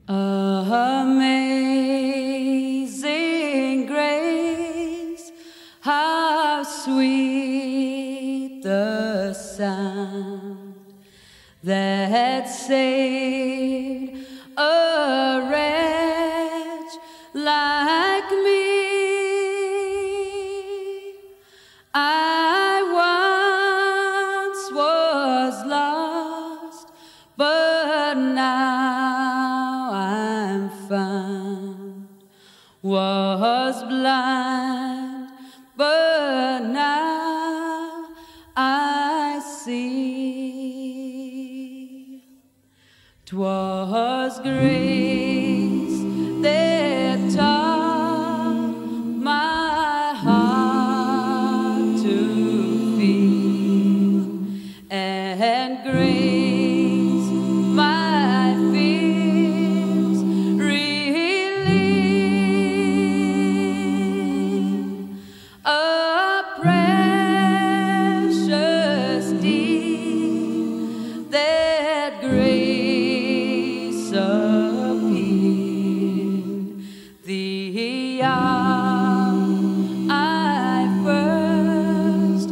Amazing grace, how sweet the sound that saved a wretch like me. I once was lost, but now I'm found. Was blind, but now I see. 'Twas grace that taught my heart to feel, and grace my fears relieved. A precious deed that grace appeared. The hour I first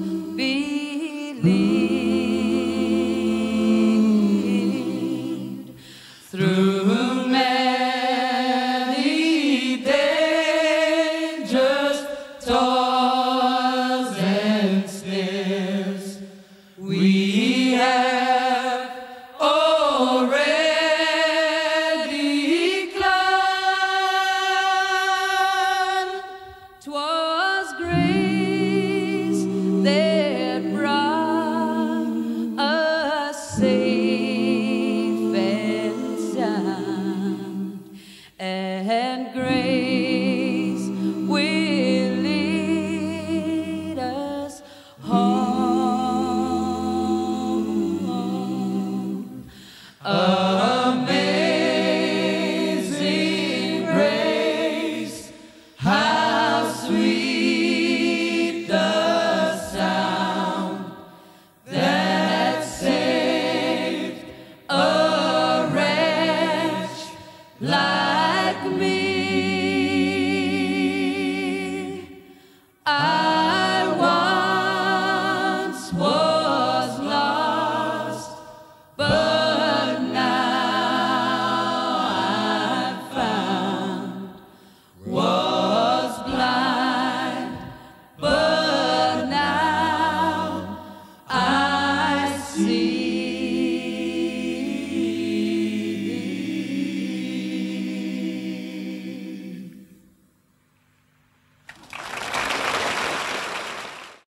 believed, through many dangers, toils and snares, we have already climbed. 'Twas grace that brought us safe and sound, and grace will lead us home.